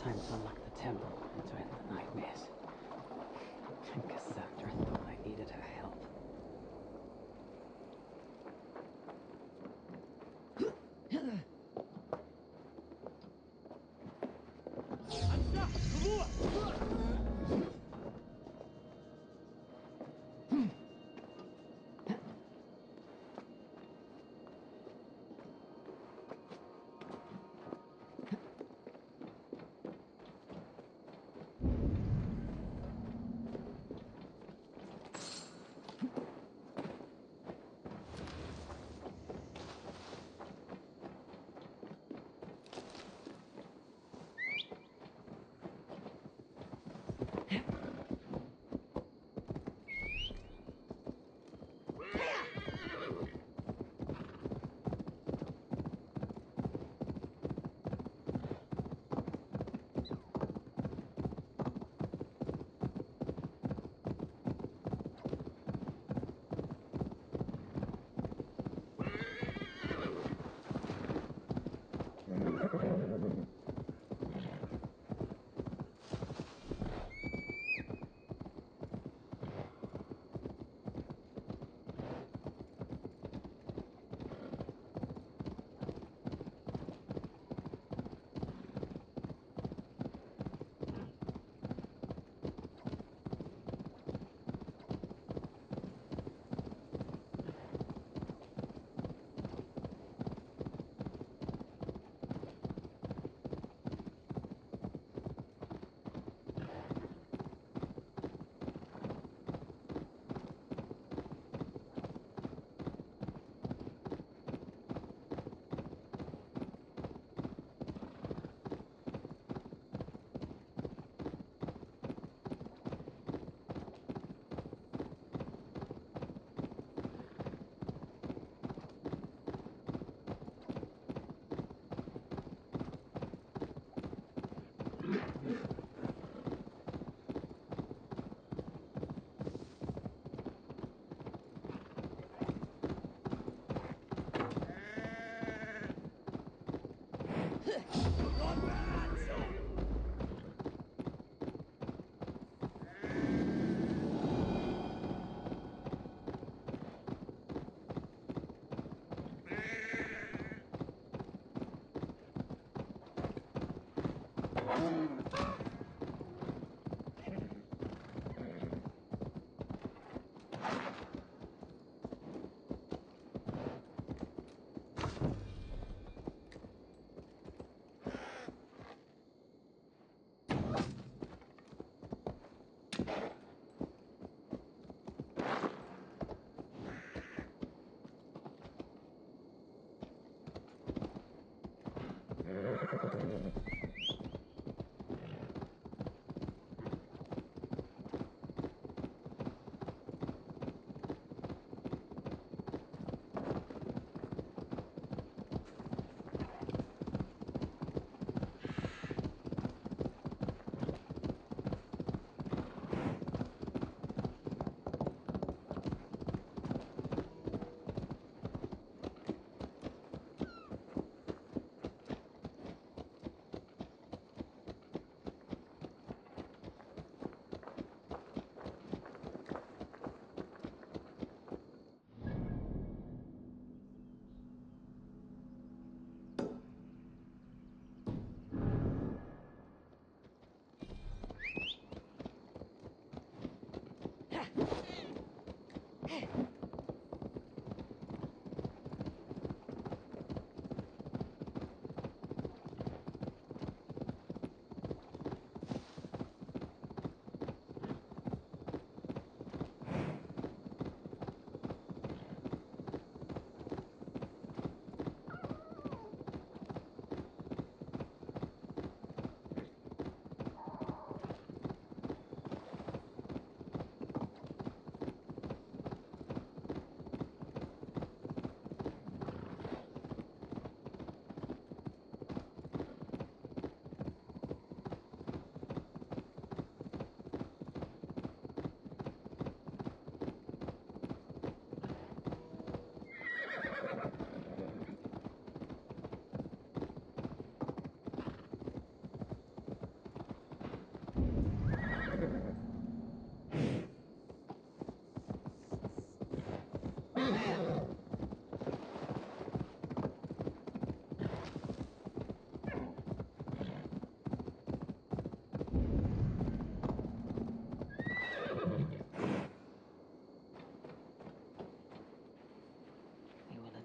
Time to unlock the temple and to end the nightmares. And Cassandra thought I needed her help.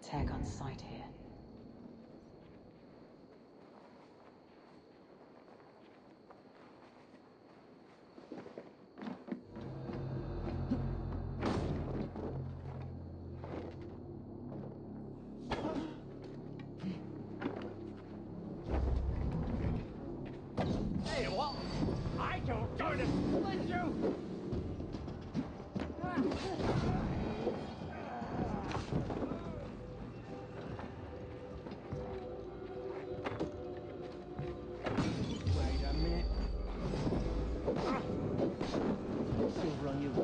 tech on site here. Hey, what? I don't do this. Let you. Wait a minute. She'll run you.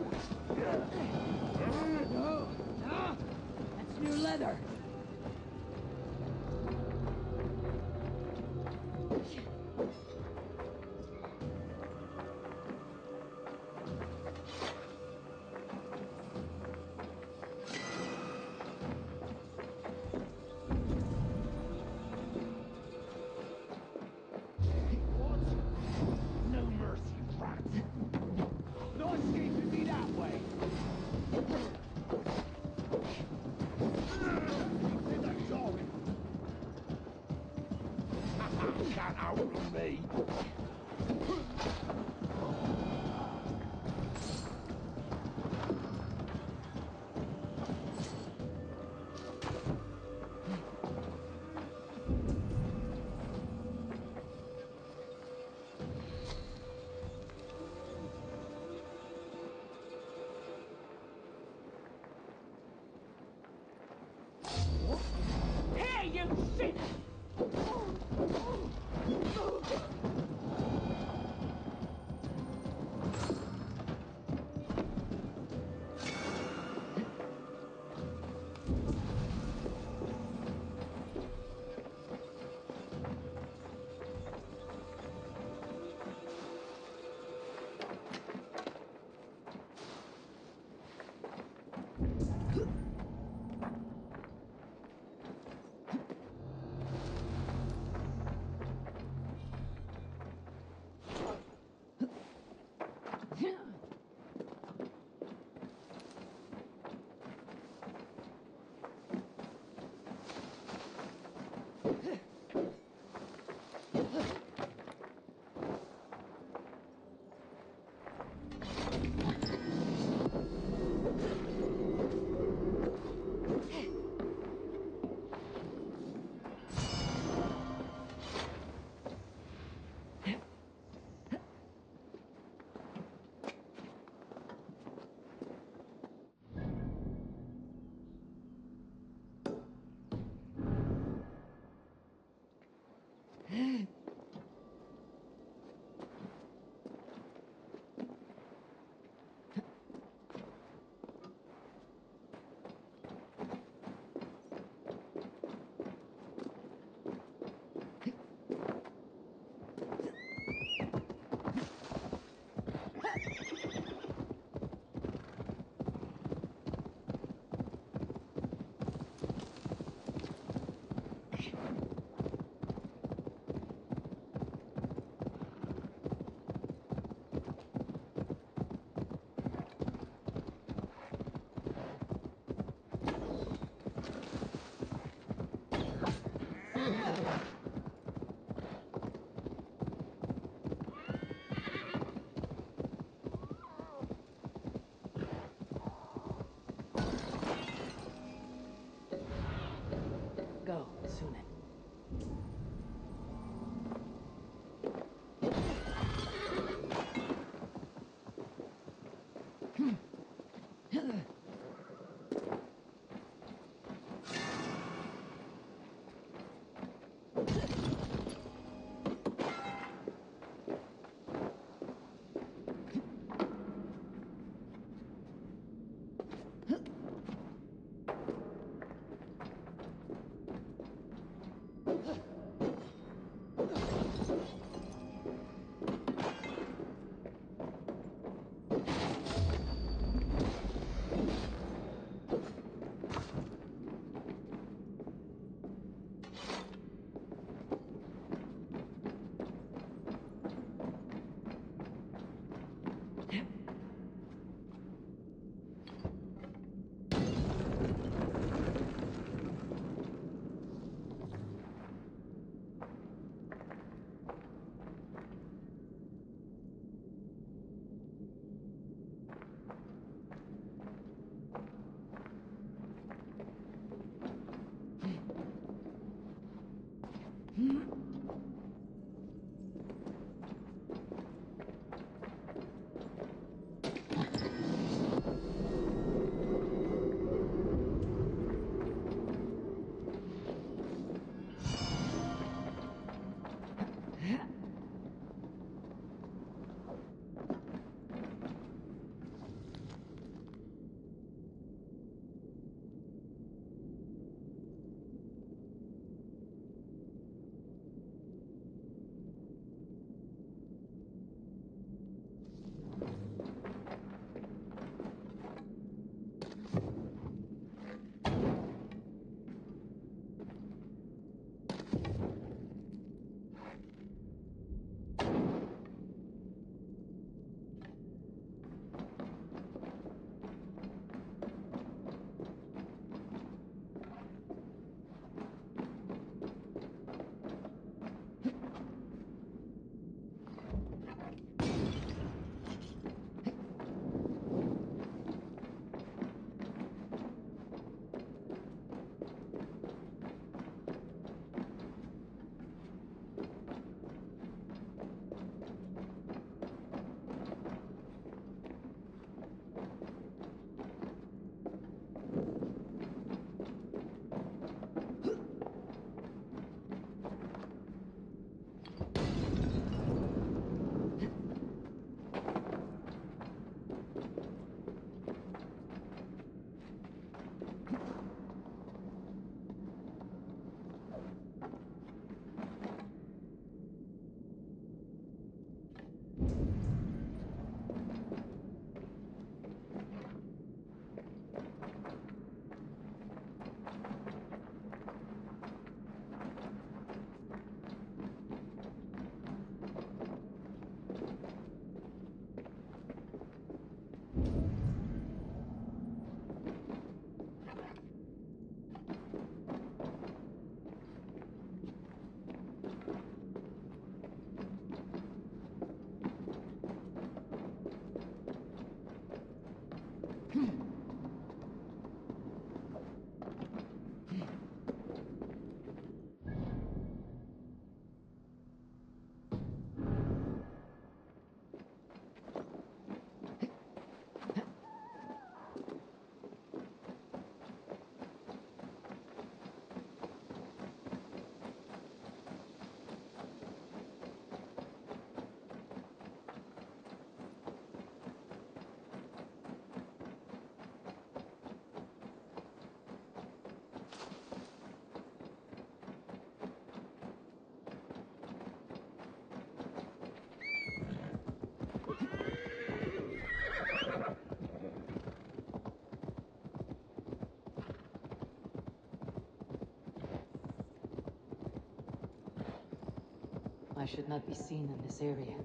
No, that's new leather. Hey, you shit! should not be seen in this area.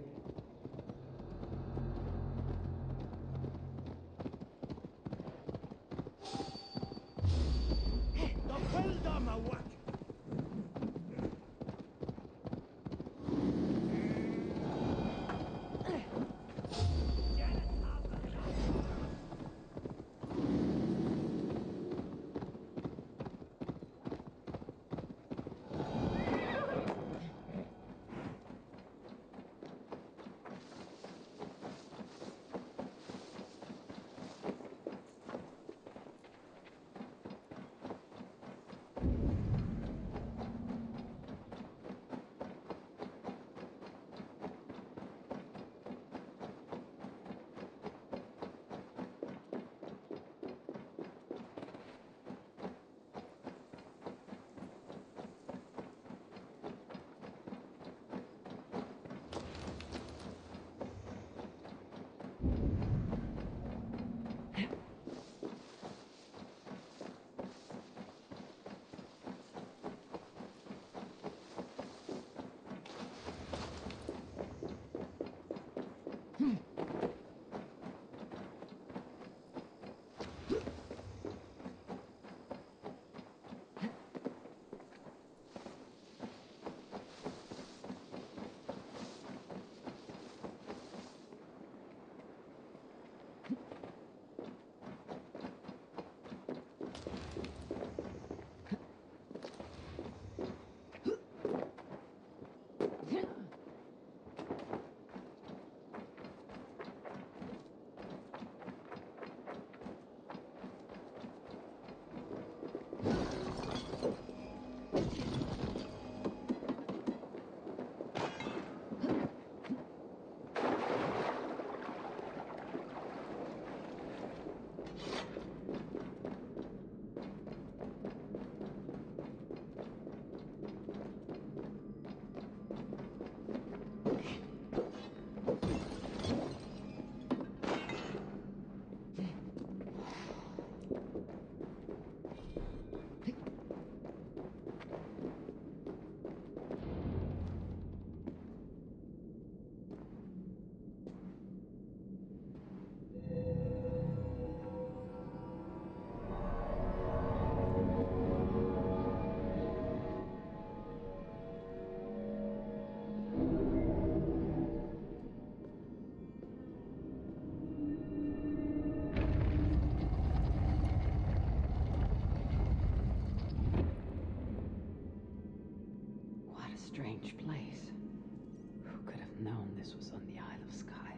Strange place. Who could have known this was on the Isle of Skye?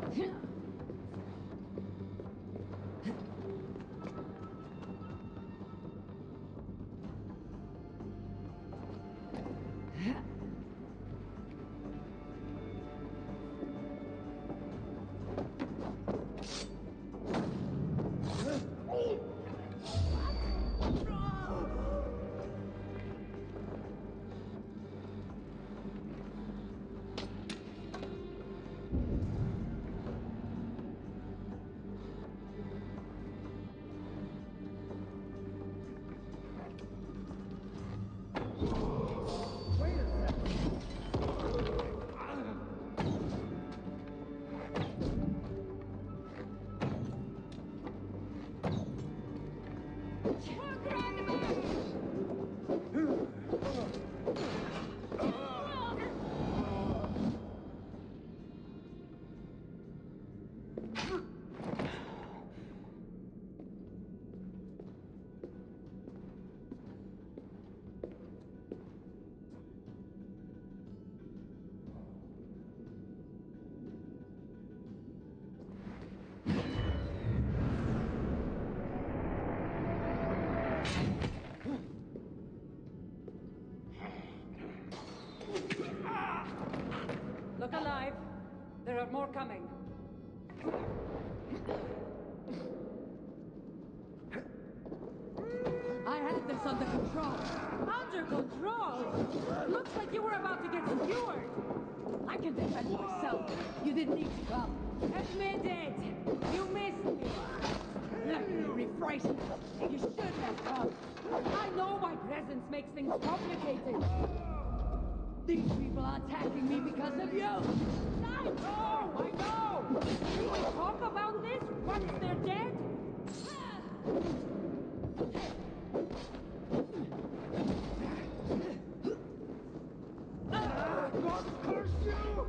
Look alive. There are more coming. I had this under control. Under control? Looks like you were about to get skewered. I can defend myself. You didn't need to come. Admit it. You missed me. Let me rephrase it. You should have come. I know my presence makes things complicated. These people are attacking me because of you! I know! Can we talk about this once they're dead? God curse you!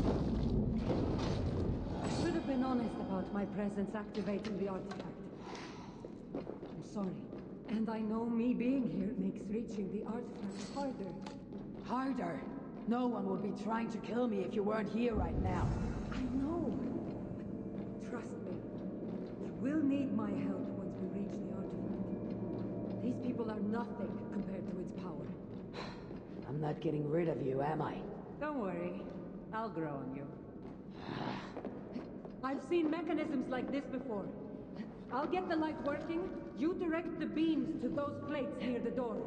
I should have been honest about my presence activating the artifact. I'm sorry. And I know me being here makes reaching the artifact harder. Harder? No one would be trying to kill me if you weren't here right now. I know. But trust me. You will need my help once we reach the artifact. These people are nothing compared to its power. I'm not getting rid of you, am I? Don't worry. I'll grow on you. I've seen mechanisms like this before. I'll get the light working. You direct the beams to those plates near the door.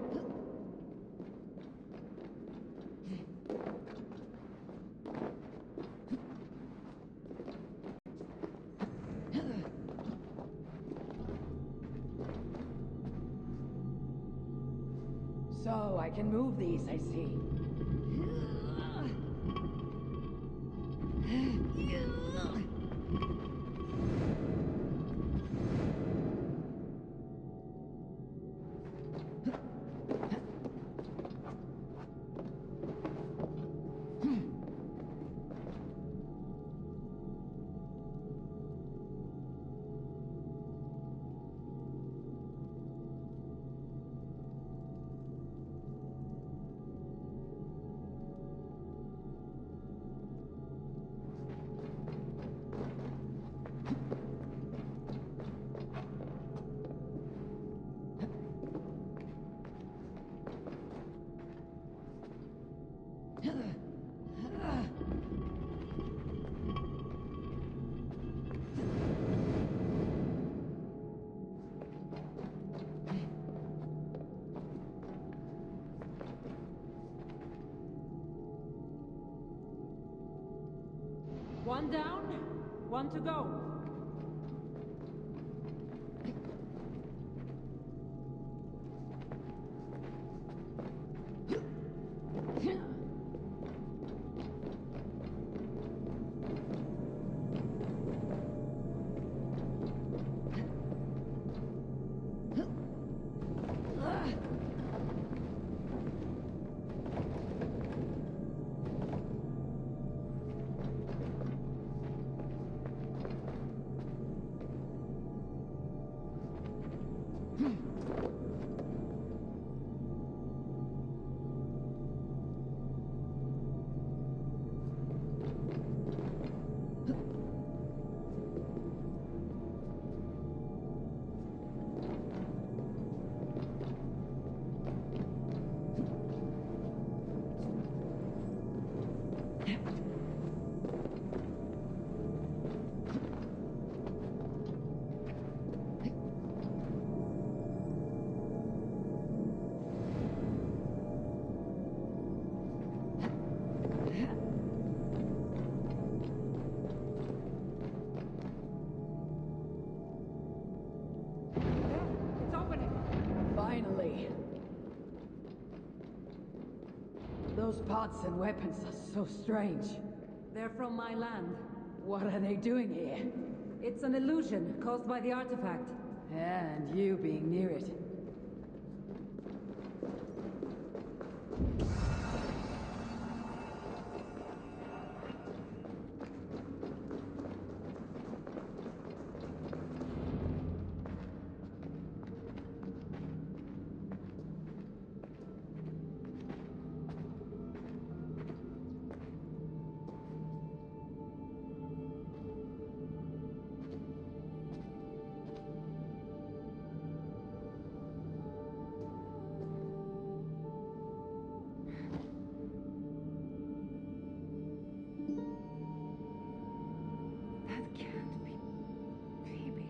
So, I can move these, I see. One down, one to go. Those pots and weapons are so strange. They're from my land. What are they doing here? It's an illusion caused by the artifact. And you being near it. That can't be Phoebe.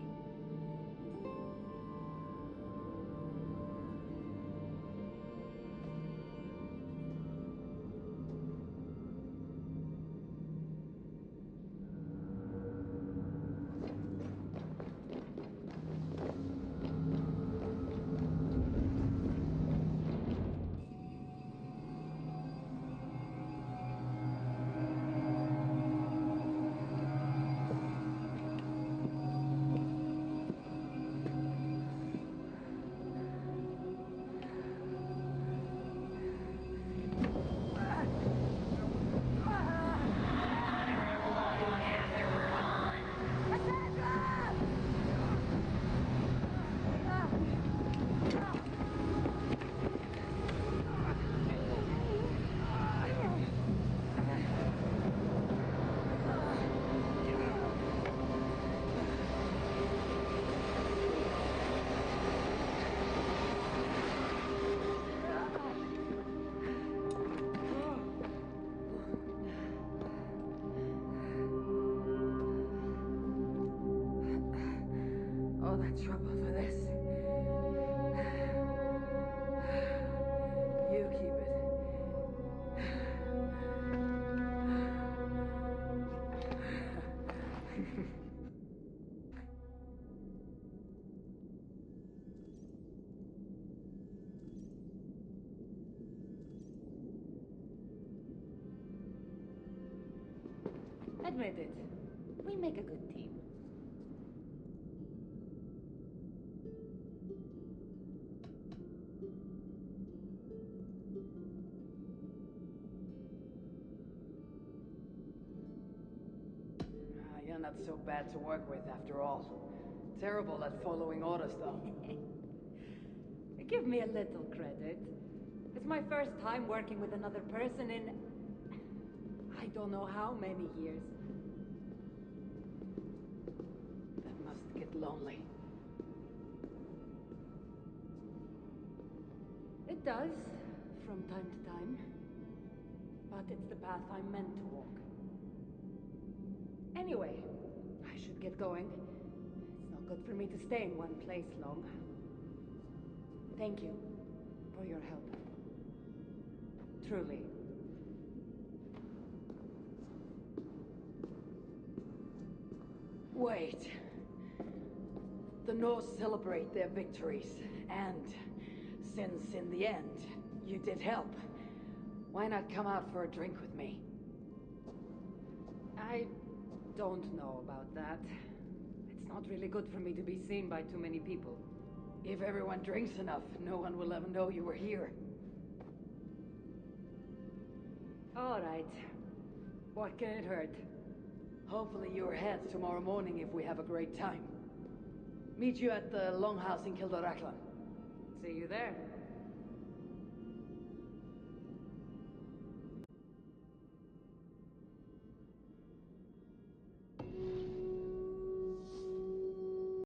All that trouble for this. You keep it. Admit it. We make a good team. You're not so bad to work with after all. Terrible at following orders, though. Give me a little credit. It's my first time working with another person in... I don't know how many years. That must get lonely. It does, from time to time. But it's the path I'm meant to walk. Anyway, I should get going. It's not good for me to stay in one place long. Thank you for your help. Truly. Wait. The Norse celebrate their victories, and since in the end you did help, why not come out for a drink with me? I don't know about that. It's not really good for me to be seen by too many people. If everyone drinks enough, no one will ever know you were here. All right. What can it hurt? Hopefully you're ahead tomorrow morning if we have a great time. Meet you at the Longhouse in Kildoraklan. See you there.